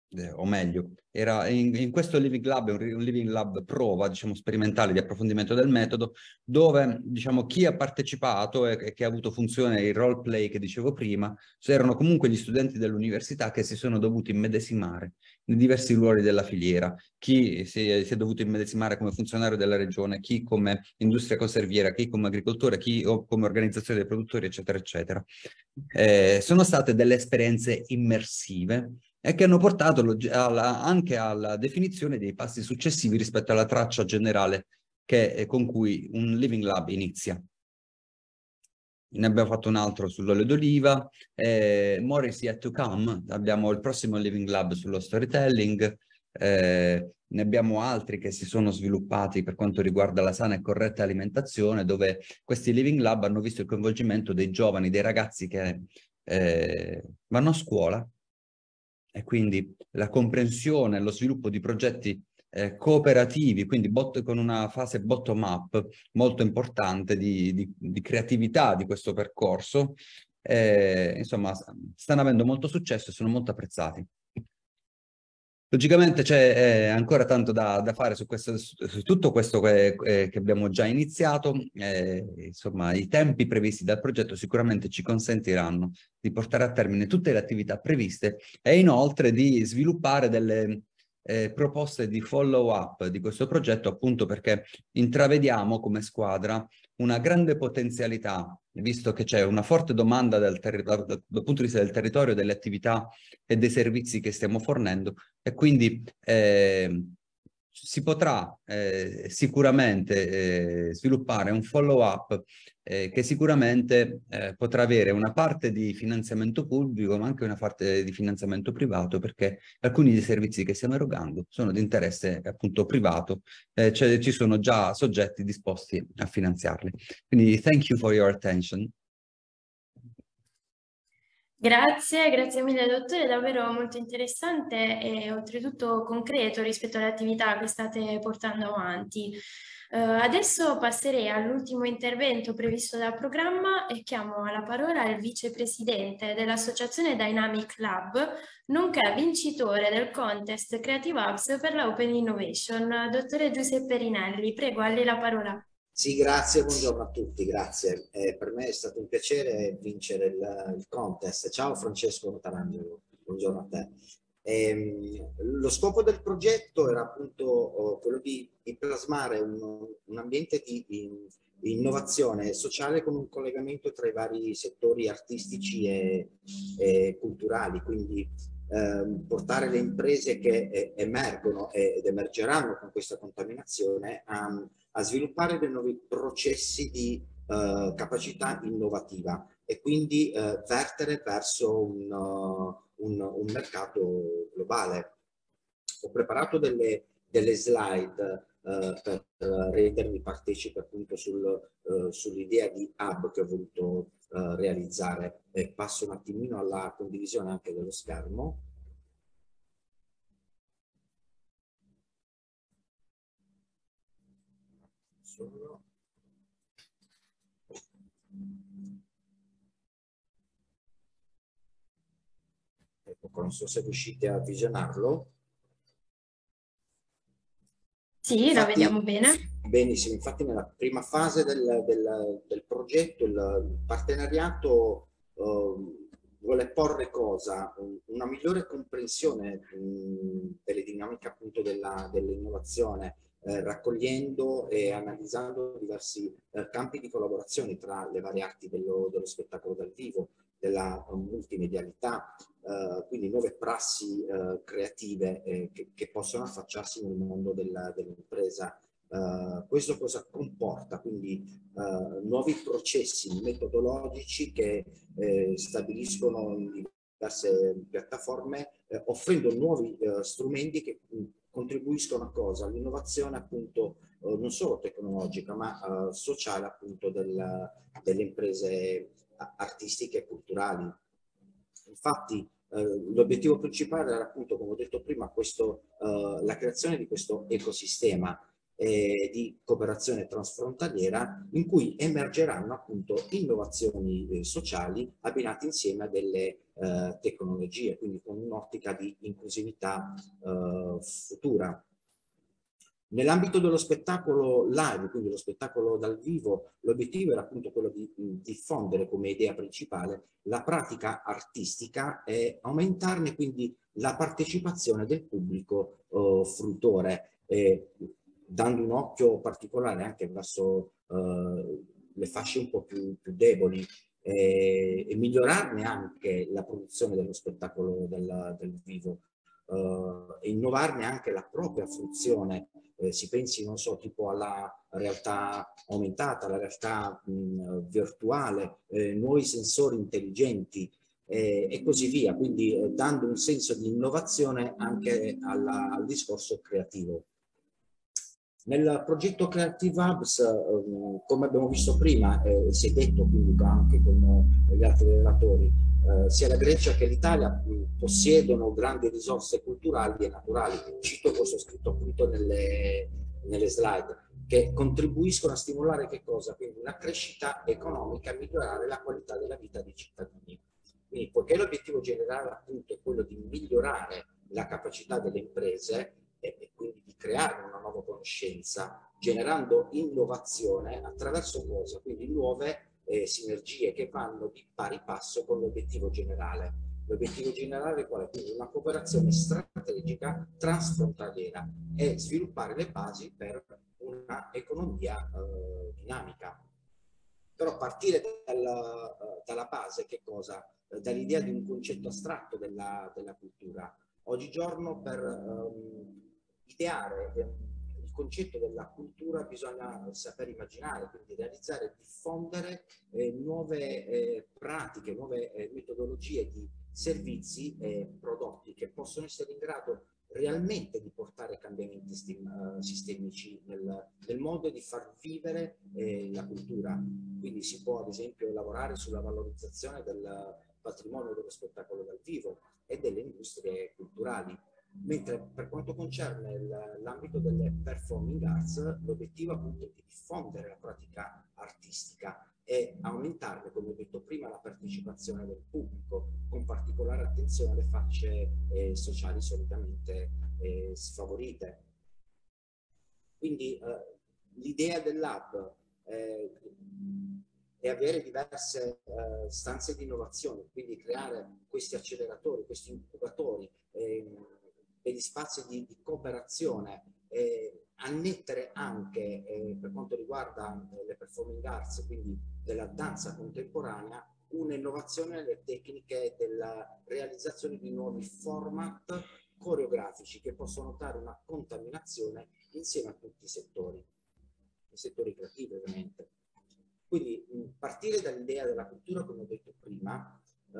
o meglio, era in questo Living Lab, un Living Lab prova, diciamo, sperimentale di approfondimento del metodo, dove, diciamo, chi ha partecipato e che ha avuto funzione il role play che dicevo prima, erano comunque gli studenti dell'università che si sono dovuti immedesimare in diversi ruoli della filiera, chi si è dovuto immedesimare come funzionario della regione, chi come industria conserviera, chi come agricoltore, chi come organizzazione dei produttori, eccetera, eccetera. Sono state delle esperienze immersive e che hanno portato anche alla definizione dei passi successivi rispetto alla traccia generale con cui un Living Lab inizia. Ne abbiamo fatto un altro sull'olio d'oliva, more is yet to come, abbiamo il prossimo Living Lab sullo storytelling, ne abbiamo altri che si sono sviluppati per quanto riguarda la sana e corretta alimentazione, dove questi Living Lab hanno visto il coinvolgimento dei giovani, dei ragazzi che vanno a scuola, e quindi la comprensione e lo sviluppo di progetti cooperativi, quindi con una fase bottom-up molto importante di creatività di questo percorso, insomma, stanno avendo molto successo e sono molto apprezzati. Logicamente c'è ancora tanto da fare su tutto questo che abbiamo già iniziato. Insomma, i tempi previsti dal progetto sicuramente ci consentiranno di portare a termine tutte le attività previste e inoltre di sviluppare delle proposte di follow-up di questo progetto, appunto perché intravediamo come squadra una grande potenzialità, visto che c'è una forte domanda dal punto di vista del territorio, delle attività e dei servizi che stiamo fornendo, e quindi si potrà sicuramente sviluppare un follow-up che sicuramente potrà avere una parte di finanziamento pubblico, ma anche una parte di finanziamento privato, perché alcuni dei servizi che stiamo erogando sono di interesse appunto privato, cioè ci sono già soggetti disposti a finanziarli. Quindi thank you for your attention. Grazie mille dottore, davvero molto interessante e oltretutto concreto rispetto alle attività che state portando avanti. Adesso passerei all'ultimo intervento previsto dal programma e chiamo alla parola il vicepresidente dell'associazione Dynamic Lab, nonché vincitore del contest Creative Hubs per la Open Innovation, dottore Giuseppe Rinelli. Prego, a lei la parola. Sì, grazie, buongiorno a tutti, grazie. Per me è stato un piacere vincere il contest. Ciao Francesco Notarangelo, buongiorno a te. Lo scopo del progetto era appunto quello di plasmare un ambiente di innovazione sociale con un collegamento tra i vari settori artistici e culturali, quindi portare le imprese che emergono ed emergeranno con questa contaminazione a sviluppare dei nuovi processi di capacità innovativa e quindi vertere verso un mercato globale. Ho preparato delle slide per rendermi partecipe appunto sull'idea di hub che ho voluto realizzare. Passo un attimino alla condivisione anche dello schermo. Ecco, non so se riuscite a visionarlo. Sì, la vediamo bene. Benissimo, infatti nella prima fase del progetto il partenariato vuole porre cosa? Una migliore comprensione delle dinamiche appunto dell'innovazione, raccogliendo e analizzando diversi campi di collaborazione tra le varie arti dello spettacolo dal vivo, della multimedialità, quindi nuove prassi creative che possono affacciarsi nel mondo dell'impresa. Questo cosa comporta? Quindi nuovi processi metodologici che stabiliscono in diverse piattaforme, offrendo nuovi strumenti che contribuiscono a cosa? All'innovazione appunto non solo tecnologica ma sociale appunto delle imprese artistiche e culturali. Infatti l'obiettivo principale era appunto, come ho detto prima, la creazione di questo ecosistema di cooperazione transfrontaliera in cui emergeranno appunto innovazioni sociali abbinate insieme a delle tecnologie, quindi con un'ottica di inclusività futura. Nell'ambito dello spettacolo live, quindi lo spettacolo dal vivo, l'obiettivo era appunto quello di diffondere come idea principale la pratica artistica e aumentarne quindi la partecipazione del pubblico fruitore, dando un occhio particolare anche verso le fasce un po' più deboli, e migliorarne anche la produzione dello spettacolo del vivo, e innovarne anche la propria fruizione. Si pensi, non so, tipo alla realtà aumentata, alla realtà virtuale, nuovi sensori intelligenti e così via, quindi dando un senso di innovazione anche al discorso creativo. Nel progetto Creative Hubs, come abbiamo visto prima, si è detto quindi anche con gli altri relatori, sia la Grecia che l'Italia possiedono grandi risorse culturali e naturali. Cito questo scritto appunto nelle slide, che contribuiscono a stimolare che cosa? Quindi una crescita economica e migliorare la qualità della vita dei cittadini. Quindi, poiché l'obiettivo generale appunto è quello di migliorare la capacità delle imprese e quindi di creare una nuova conoscenza, generando innovazione attraverso cosa? Quindi nuove sinergie che vanno di pari passo con l'obiettivo generale. L'obiettivo generale è quale? Quindi una cooperazione strategica transfrontaliera e sviluppare le basi per una economia dinamica. Però partire dalla base, che cosa? Dall'idea di un concetto astratto della cultura. Oggigiorno per ideare il concetto della cultura bisogna saper immaginare, quindi realizzare e diffondere nuove pratiche, nuove metodologie di servizi e prodotti che possono essere in grado realmente di portare cambiamenti sistemici nel modo di far vivere la cultura. Quindi si può ad esempio lavorare sulla valorizzazione del patrimonio dello spettacolo dal vivo e delle industrie culturali. Mentre per quanto concerne l'ambito delle performing arts, l'obiettivo appunto è di diffondere la pratica artistica e aumentarne, come ho detto prima, la partecipazione del pubblico, con particolare attenzione alle fasce sociali solitamente sfavorite. Quindi l'idea dell'hub è avere diverse stanze di innovazione, quindi creare questi acceleratori, questi incubatori, degli spazi di cooperazione, annettere anche per quanto riguarda le performing arts, quindi della danza contemporanea, un'innovazione nelle tecniche della realizzazione di nuovi format coreografici che possono dare una contaminazione insieme a tutti i settori creativi ovviamente. Quindi partire dall'idea della cultura, come ho detto prima,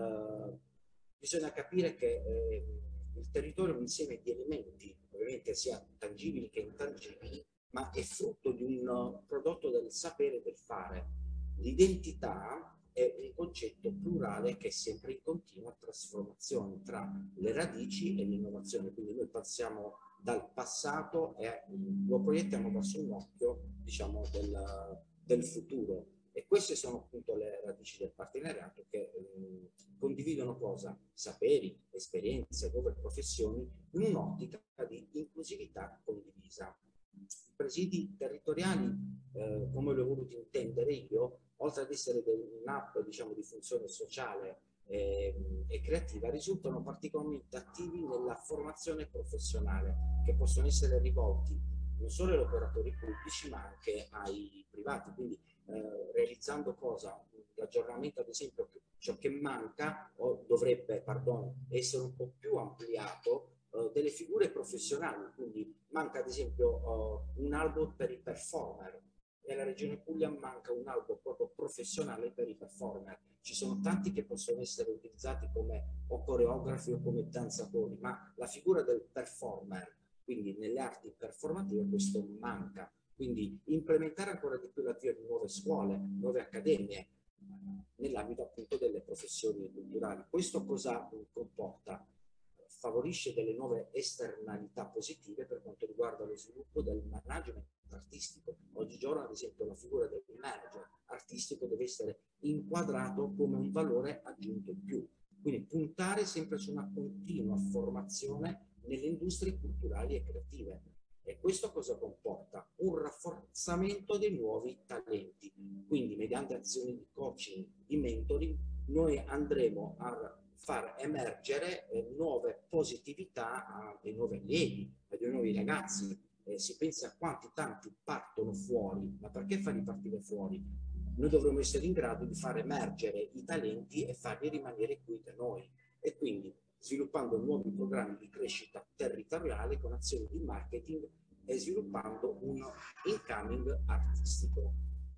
bisogna capire che il territorio è un insieme di elementi, ovviamente sia tangibili che intangibili, ma è frutto di un prodotto del sapere e del fare. L'identità è un concetto plurale che è sempre in continua trasformazione tra le radici e l'innovazione. Quindi noi passiamo dal passato e lo proiettiamo verso un occhio, diciamo, del futuro. E queste sono appunto le radici del partenariato che condividono cosa? Saperi, esperienze, nuove professioni in un'ottica di inclusività condivisa. I presidi territoriali, come l'ho voluto intendere io, oltre ad essere un'app, diciamo, di funzione sociale e creativa, risultano particolarmente attivi nella formazione professionale, che possono essere rivolti non solo agli operatori pubblici ma anche ai privati, quindi realizzando cosa? L'aggiornamento, ad esempio, ciò che manca o dovrebbe, essere un po' più ampliato delle figure professionali, quindi manca ad esempio un albo per i performer. Nella regione Puglia manca un albo proprio professionale per i performer. Ci sono tanti che possono essere utilizzati come o coreografi o come danzatori, ma la figura del performer, quindi nelle arti performative, questo manca. Quindi implementare ancora di più l'avvio di nuove scuole, nuove accademie nell'ambito appunto delle professioni culturali. Questo cosa comporta? Favorisce delle nuove esternalità positive per quanto riguarda lo sviluppo del management artistico. Oggigiorno, ad esempio, la figura del manager artistico deve essere inquadrato come un valore aggiunto in più. Quindi puntare sempre su una continua formazione nelle industrie culturali e creative. E questo cosa comporta? Un rafforzamento dei nuovi talenti. Quindi mediante azioni di coaching, di mentoring, noi andremo a far emergere nuove positività a dei nuovi allievi, a dei nuovi ragazzi. Si pensa a quanti tanti partono fuori, ma perché farli partire fuori? Noi dovremmo essere in grado di far emergere i talenti e farli rimanere qui da noi. E quindi sviluppando nuovi programmi di crescita territoriale con azioni di marketing e sviluppando un incoming artistico.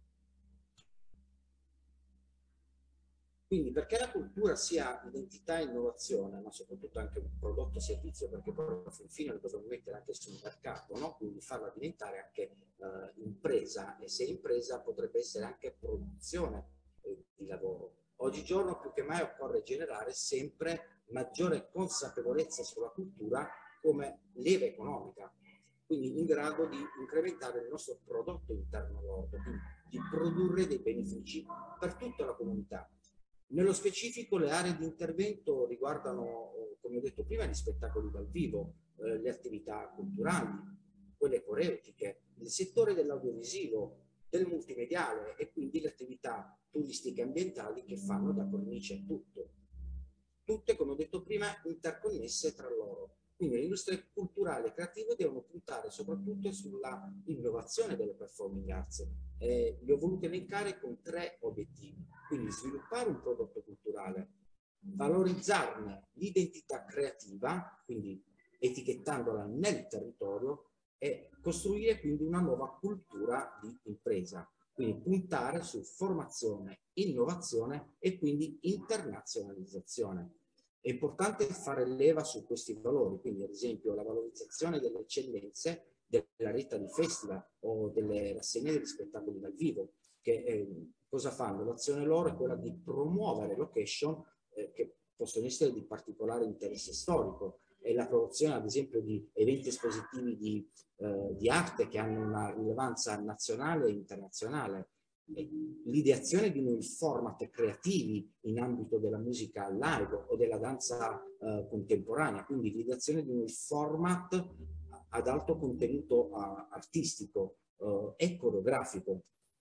Quindi perché la cultura sia identità e innovazione, ma soprattutto anche un prodotto servizio, perché poi infine lo dobbiamo mettere anche sul mercato, no? Quindi farla diventare anche impresa, e se impresa potrebbe essere anche produzione di lavoro. Oggigiorno più che mai occorre generare sempre maggiore consapevolezza sulla cultura come leva economica, quindi in grado di incrementare il nostro prodotto interno lordo, quindi di produrre dei benefici per tutta la comunità. Nello specifico le aree di intervento riguardano, come ho detto prima, gli spettacoli dal vivo, le attività culturali, quelle coreutiche, il settore dell'audiovisivo, del multimediale e quindi le attività turistiche ambientali che fanno da cornice a tutto. Tutte, come ho detto prima, interconnesse tra loro. Quindi le industrie culturali e creative devono puntare soprattutto sulla innovazione delle performing arts. Li ho voluti elencare con 3 obiettivi. Quindi sviluppare un prodotto culturale, valorizzarne l'identità creativa, quindi etichettandola nel territorio, e costruire quindi una nuova cultura di impresa. Quindi puntare su formazione, innovazione e quindi internazionalizzazione. È importante fare leva su questi valori, quindi ad esempio la valorizzazione delle eccellenze della rete di festival o delle rassegne degli spettacoli dal vivo, che cosa fanno? L'azione loro è quella di promuovere location che possono essere di particolare interesse storico, e la promozione ad esempio di eventi espositivi di arte che hanno una rilevanza nazionale e internazionale, l'ideazione di nuovi format creativi in ambito della musica live o della danza contemporanea, quindi l'ideazione di nuovi format ad alto contenuto artistico e coreografico.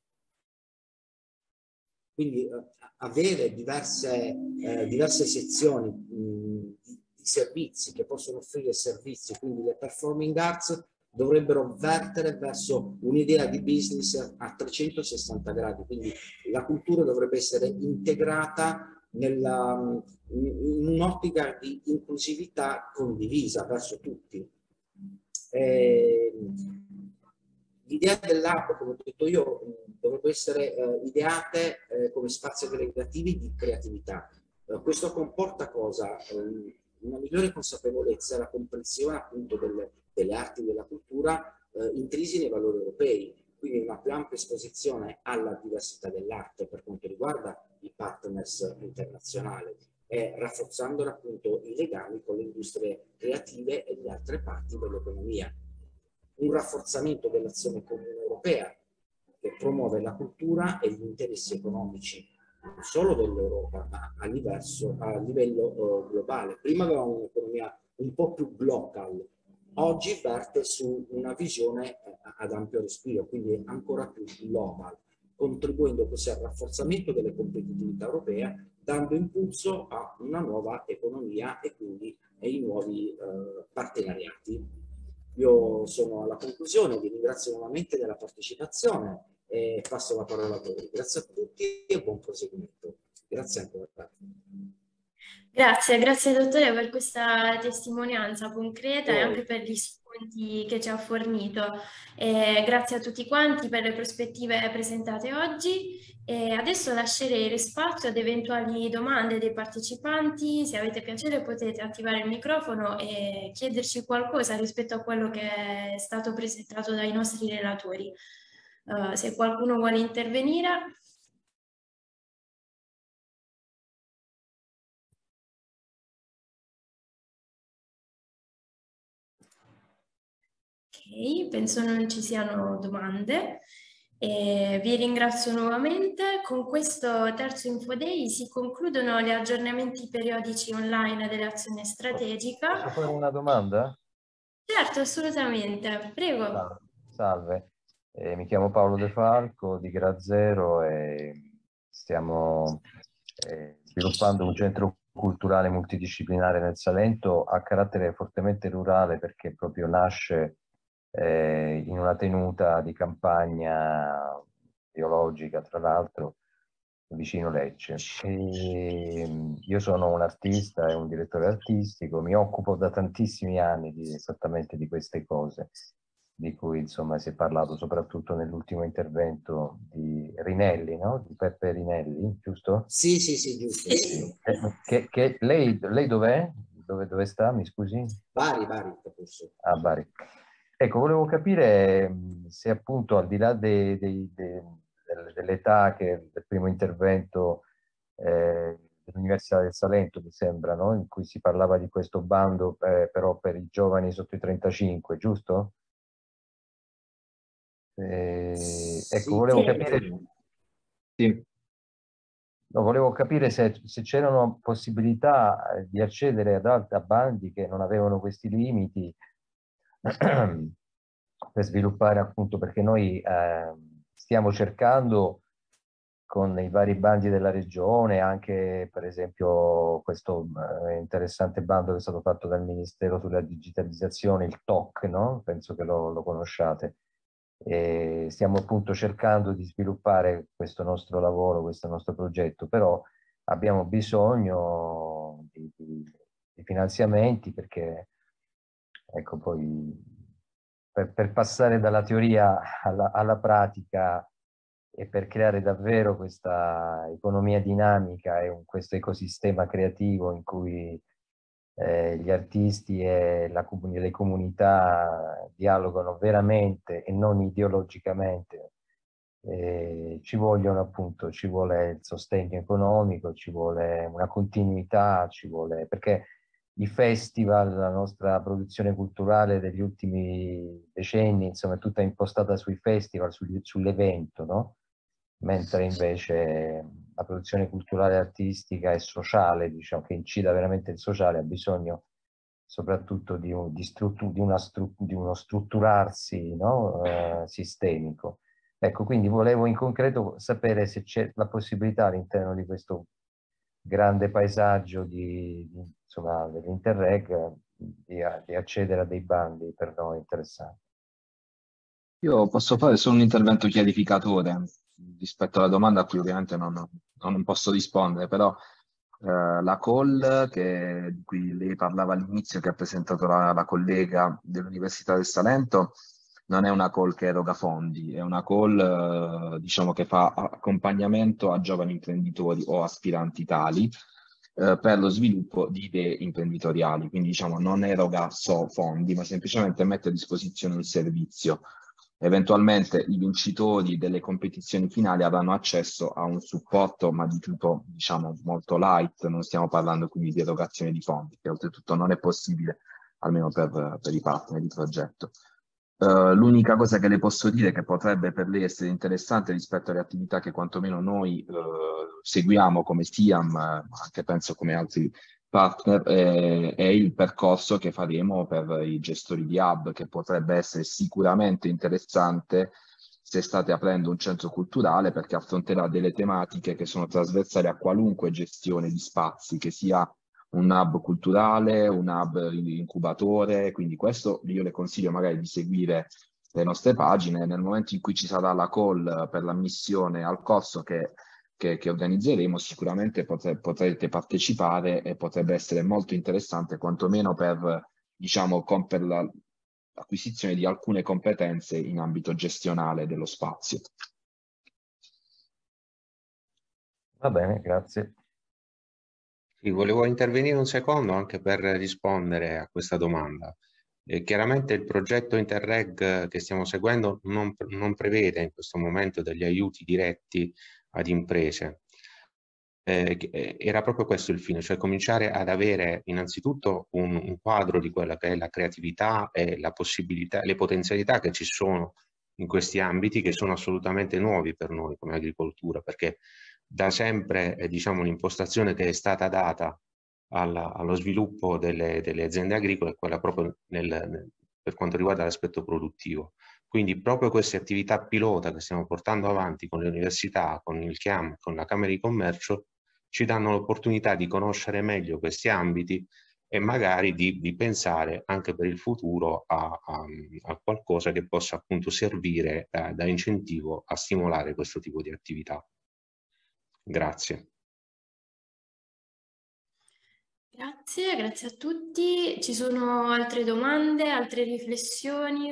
Quindi avere diverse sezioni di servizi che possono offrire servizi, quindi le performing arts dovrebbero vertere verso un'idea di business a 360 gradi, quindi la cultura dovrebbe essere integrata in un'ottica di inclusività condivisa verso tutti. L'idea dell'app, come ho detto io, dovrebbe essere ideate come spazi aggregativi di creatività. Questo comporta cosa? Una migliore consapevolezza e la comprensione appunto delle arti e della cultura intrisi nei valori europei, quindi una più ampia esposizione alla diversità dell'arte per quanto riguarda i partners internazionali e rafforzando appunto i legami con le industrie creative e le altre parti dell'economia. Un rafforzamento dell'azione comune europea che promuove la cultura e gli interessi economici non solo dell'Europa ma a livello globale. Prima avevamo un'economia un po' più global, oggi verte su una visione ad ampio respiro, quindi ancora più global, contribuendo così al rafforzamento delle competitività europee, dando impulso a una nuova economia e quindi ai nuovi partenariati. Io sono alla conclusione, vi ringrazio nuovamente della partecipazione e passo la parola a voi. Grazie a tutti e buon proseguimento. Grazie ancora. Grazie dottore per questa testimonianza concreta e anche per gli spunti che ci ha fornito. Grazie a tutti quanti per le prospettive presentate oggi. Adesso lascerei lo spazio ad eventuali domande dei partecipanti. Se avete piacere potete attivare il microfono e chiederci qualcosa rispetto a quello che è stato presentato dai nostri relatori. Se qualcuno vuole intervenire. Ok, penso non ci siano domande. E vi ringrazio nuovamente. Con questo terzo Infoday si concludono gli aggiornamenti periodici online dell'azione strategica. Posso fare una domanda? Certo, assolutamente. Prego. Salve, mi chiamo Paolo De Falco di Grazero e stiamo sviluppando un centro culturale multidisciplinare nel Salento a carattere fortemente rurale, perché proprio nasce in una tenuta di campagna biologica, tra l'altro, vicino Lecce. Io sono un artista e un direttore artistico, mi occupo da tantissimi anni esattamente di queste cose, di cui insomma si è parlato soprattutto nell'ultimo intervento di Rinelli, no? Di Peppe Rinelli, giusto? Sì, giusto. Lei dov'è? Dove sta? Mi scusi? Bari, forse. Ah, Bari. Ecco, volevo capire se appunto al di là dell'età del primo intervento dell'Università del Salento, mi sembra, no? In cui si parlava di questo bando però per i giovani sotto i 35, giusto? Ecco, volevo capire... Sì. No, volevo capire se c'erano possibilità di accedere a bandi che non avevano questi limiti per sviluppare, appunto, perché noi stiamo cercando con i vari bandi della regione, anche per esempio questo interessante bando che è stato fatto dal Ministero sulla digitalizzazione, il TOC, no? Penso che lo conosciate. E stiamo appunto cercando di sviluppare questo nostro lavoro, questo nostro progetto, però abbiamo bisogno di finanziamenti, perché ecco, poi per passare dalla teoria alla pratica e per creare davvero questa economia dinamica e questo ecosistema creativo in cui gli artisti e le comunità dialogano veramente e non ideologicamente, ci vogliono appunto, ci vuole il sostegno economico, ci vuole una continuità, perché i festival, la nostra produzione culturale degli ultimi decenni, insomma, è tutta impostata sui festival, sull'evento, no? Mentre invece la produzione culturale, artistica e sociale, diciamo, che incida veramente il sociale, ha bisogno soprattutto di uno strutturarsi, no? Sistemico. Ecco, quindi volevo in concreto sapere se c'è la possibilità all'interno di questo grande paesaggio dell'Interreg di accedere a dei bandi per noi interessanti. Io posso fare solo un intervento chiarificatore rispetto alla domanda a cui ovviamente non posso rispondere, però la call di cui lei parlava all'inizio, che ha presentato la collega dell'Università del Salento, non è una call che eroga fondi, è una call diciamo che fa accompagnamento a giovani imprenditori o aspiranti tali per lo sviluppo di idee imprenditoriali, quindi diciamo non eroga fondi, ma semplicemente mette a disposizione un servizio. Eventualmente i vincitori delle competizioni finali avranno accesso a un supporto, ma di tipo, diciamo, molto light, non stiamo parlando quindi di erogazione di fondi, che oltretutto non è possibile, almeno per i partner di progetto. L'unica cosa che le posso dire che potrebbe per lei essere interessante rispetto alle attività che quantomeno noi seguiamo come SIAM, anche penso come altri partner, è il percorso che faremo per i gestori di hub, che potrebbe essere sicuramente interessante se state aprendo un centro culturale, perché affronterà delle tematiche che sono trasversali a qualunque gestione di spazi, che sia un hub culturale, un hub incubatore, quindi questo io le consiglio magari di seguire le nostre pagine. Nel momento in cui ci sarà la call per l'ammissione al corso che organizzeremo, sicuramente potrete partecipare e potrebbe essere molto interessante, quantomeno per, diciamo, per l'acquisizione di alcune competenze in ambito gestionale dello spazio. Va bene, grazie. Sì, volevo intervenire un secondo anche per rispondere a questa domanda. Chiaramente il progetto Interreg che stiamo seguendo non prevede in questo momento degli aiuti diretti ad imprese. Era proprio questo il fine, cioè cominciare ad avere innanzitutto un quadro di quella che è la creatività e la possibilità, le potenzialità che ci sono in questi ambiti che sono assolutamente nuovi per noi come agricoltura, perché da sempre diciamo, l'impostazione che è stata data allo sviluppo delle aziende agricole è quella proprio per quanto riguarda l'aspetto produttivo. Quindi proprio queste attività pilota che stiamo portando avanti con le università, con il CIAM, con la Camera di Commercio, ci danno l'opportunità di conoscere meglio questi ambiti e magari di pensare anche per il futuro a qualcosa che possa appunto servire da incentivo a stimolare questo tipo di attività. Grazie. Grazie a tutti. Ci sono altre domande, altre riflessioni?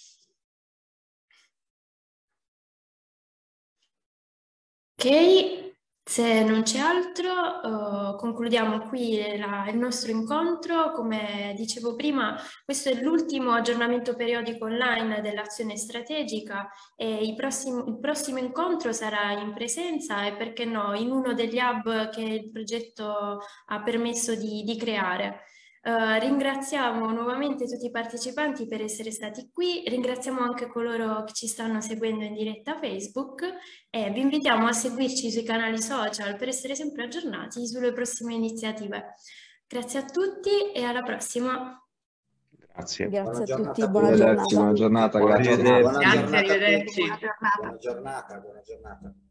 Ok, se non c'è altro, concludiamo qui il nostro incontro. Come dicevo prima, questo è l'ultimo aggiornamento periodico online dell'azione strategica e il prossimo incontro sarà in presenza e, perché no, in uno degli hub che il progetto ha permesso di creare. Ringraziamo nuovamente tutti i partecipanti per essere stati qui, ringraziamo anche coloro che ci stanno seguendo in diretta Facebook e vi invitiamo a seguirci sui canali social per essere sempre aggiornati sulle prossime iniziative. Grazie a tutti e alla prossima. Grazie. Grazie a tutti, Buona giornata. Grazie. Buona giornata. Arrivederci. Buona giornata.